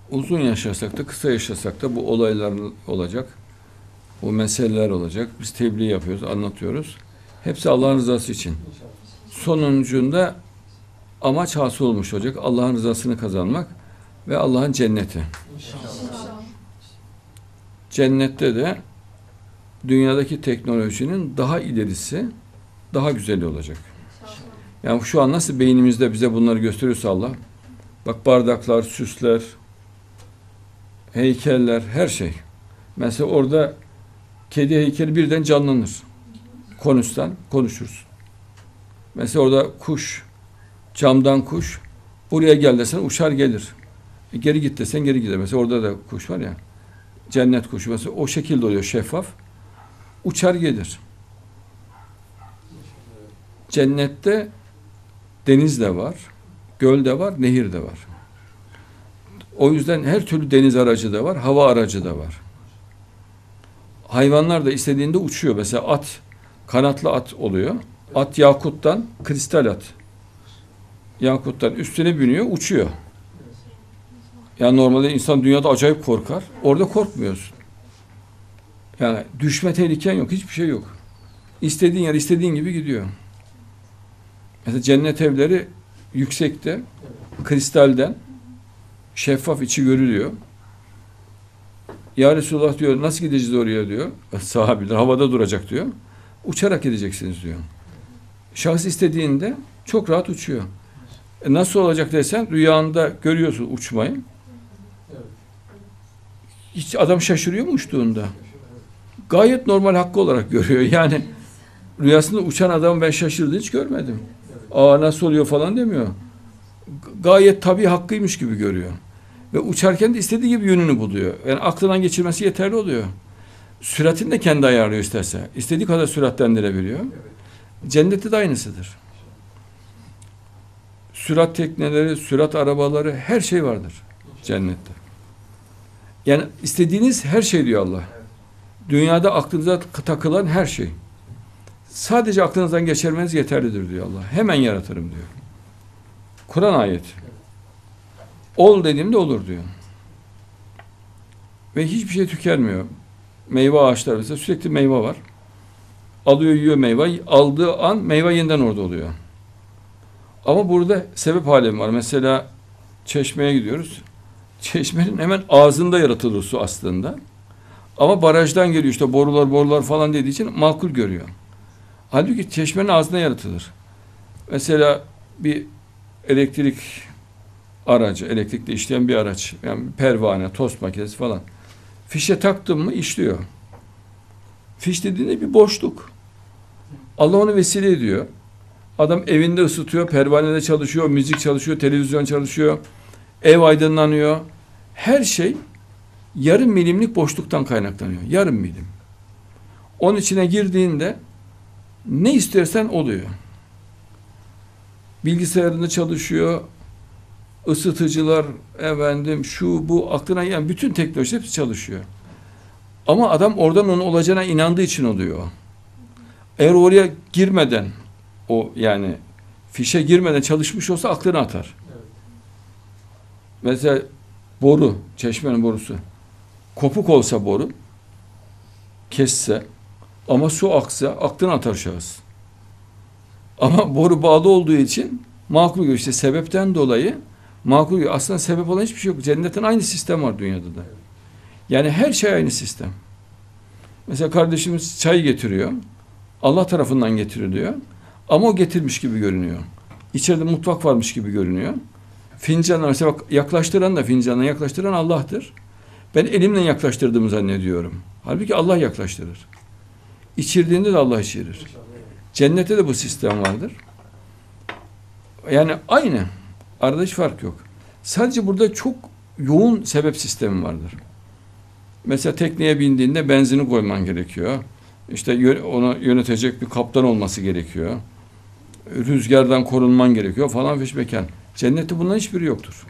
uzun yaşasak da kısa yaşasak da bu olaylar olacak. Bu meseleler olacak. Biz tebliğ yapıyoruz, anlatıyoruz. Hepsi Allah'ın rızası için. Sonuncunda amaç hasıl olmuş olacak. Allah'ın rızasını kazanmak ve Allah'ın cenneti. Cennette de dünyadaki teknolojinin daha ilerisi, daha güzeli olacak. Yani şu an nasıl beynimizde bize bunları gösteriyorsa Allah, bak bardaklar, süsler, heykeller, her şey. Mesela orada kedi heykeli birden canlanır. Konuşsan, konuşursun. Mesela orada kuş, camdan kuş, buraya gel desen uçar gelir. Geri git desen geri gider. Mesela orada da kuş var ya, cennet kuşu mesela o şekilde oluyor, şeffaf. Uçar gelir. Cennette deniz de var, göl de var, nehir de var. O yüzden her türlü deniz aracı da var, hava aracı da var. Hayvanlar da istediğinde uçuyor. Mesela at, kanatlı at oluyor. At yakuttan, kristal at. Yakuttan üstüne biniyor, uçuyor. Yani normalde insan dünyada acayip korkar. Orada korkmuyorsun. Yani düşme tehliken yok, hiçbir şey yok. İstediğin yer istediğin gibi gidiyor. Mesela cennet evleri yüksekte, kristalden, şeffaf, içi görülüyor. Ya Resulullah diyor, nasıl gideceğiz oraya diyor. Sahabiler havada duracak diyor. Uçarak gideceksiniz diyor. Şahıs istediğinde çok rahat uçuyor. Nasıl olacak desen, rüyanda görüyorsun uçmayı. Hiç adam şaşırıyor mu uçtuğunda? Gayet normal hakkı olarak görüyor. Yani rüyasında uçan adamı ben şaşırdığını hiç görmedim. Aa nasıl oluyor falan demiyor. Gayet tabii hakkıymış gibi görüyor. Ve uçarken de istediği gibi yönünü buluyor. Yani aklından geçirmesi yeterli oluyor. Süratini de kendi ayarlıyor isterse. İstediği kadar süratlendirebiliyor. Cennette de aynısıdır. Sürat tekneleri, sürat arabaları, her şey vardır cennette. Yani istediğiniz her şey diyor Allah. Dünyada aklınıza takılan her şey. Sadece aklınızdan geçirmeniz yeterlidir diyor Allah. Hemen yaratırım diyor. Kur'an ayeti. Ol dediğimde olur diyor. Ve hiçbir şey tükenmiyor. Meyve ağaçları mesela sürekli meyve var. Alıyor yiyor meyve. Aldığı an meyve yeniden orada oluyor. Ama burada sebep alemi var. Mesela çeşmeye gidiyoruz. Çeşmenin hemen ağzında yaratılır su aslında. Ama barajdan geliyor işte borular falan dediği için makul görüyor. Halbuki çeşmenin ağzında yaratılır. Mesela bir elektrik aracı, elektrikle işleyen bir araç, yani pervane, tost makinesi falan. Fişe taktın mı işliyor. Fiş dediğinde bir boşluk. Allah onu vesile ediyor. Adam evinde ısıtıyor, pervanede çalışıyor, müzik çalışıyor, televizyon çalışıyor, ev aydınlanıyor. Her şey yarım milimlik boşluktan kaynaklanıyor. Yarım milim. Onun içine girdiğinde ne istersen oluyor. Bilgisayarında çalışıyor, ısıtıcılar, efendim şu bu aklına yani bütün teknoloji hepsi çalışıyor. Ama adam oradan onun olacağına inandığı için oluyor. Eğer oraya girmeden o yani fişe girmeden çalışmış olsa aklını atar. Evet. Mesela boru, çeşmenin borusu. Kopuk olsa boru, kesse ama su aksa aklını atar şahıs. Ama boru bağlı olduğu için makul görüyor. İşte sebepten dolayı makul görüyor. Aslında sebep olan hiçbir şey yok. Cennetin aynı sistem var dünyada da. Yani her şey aynı sistem. Mesela kardeşimiz çay getiriyor. Allah tarafından getiriliyor. Ama o getirmiş gibi görünüyor. İçeride mutfak varmış gibi görünüyor. Fincanı mesela bak, yaklaştıran da fincanla yaklaştıran Allah'tır. Ben elimle yaklaştırdığımı zannediyorum. Halbuki Allah yaklaştırır. İçirdiğinde de Allah içirir. Cennette de bu sistem vardır. Yani aynı. Arada hiç fark yok. Sadece burada çok yoğun sebep sistemi vardır. Mesela tekneye bindiğinde benzini koyman gerekiyor. İşte onu yönetecek bir kaptan olması gerekiyor. Rüzgardan korunman gerekiyor falan fişmekan. Cennette bunların hiçbiri yoktur.